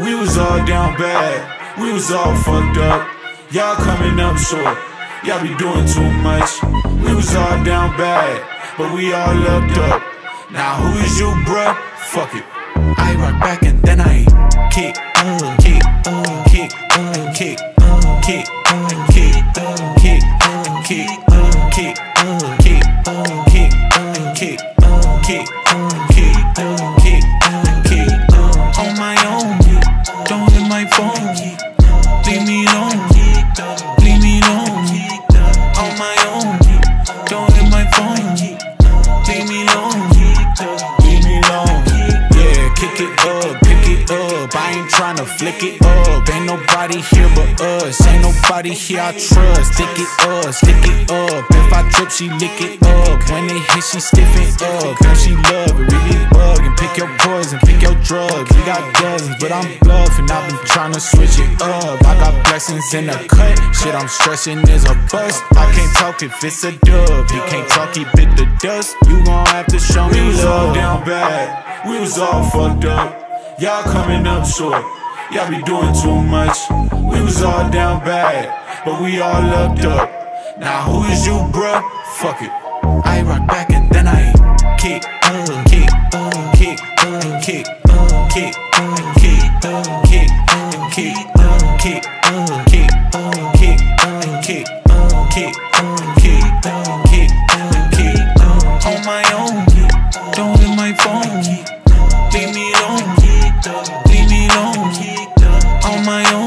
We was all down bad, we was all fucked up. Y'all coming up short, y'all be doing too much. We was all down bad, but we all looked up. Now who is you, bruh? Fuck it. I rock back and then I kick, kick, kick, kick, kick, kick, kick, kick, kick, kick, kick, kick, kick, kick, on my own. Don't hit my phone. Leave me alone. Leave me alone. On my own. Don't hit my phone. Leave me alone. Leave me alone. Yeah, kick it up, pick it up. I ain't tryna flick it up. Ain't nobody here but us. Ain't nobody here I trust. Stick it up, stick it up. If I trip, she lick it up. When it hit, she stiff it up. Girl, she love it, really buggin'. Pick your poison, pick your drugs. We got dozens, but I'm bluffing. I've been tryna switch it up. I got blessings in the cut. Shit, I'm stressing is a bust. I can't talk if it's a dub. He can't talk, he bit the dust. You gon' have to show me love. We was all down bad, we was all fucked up. Y'all coming up short, y'all be doing too much. We was all down bad, but we all looked up. Now who is you, bruh? Fuck it. I rock back and then I kick, kick, kick, kick, kick, kick, kick, kick, kick, kick, kick, kick, kick, kick, kick, on my own. Don't hit my phone. Leave me alone. Leave me alone. On my own.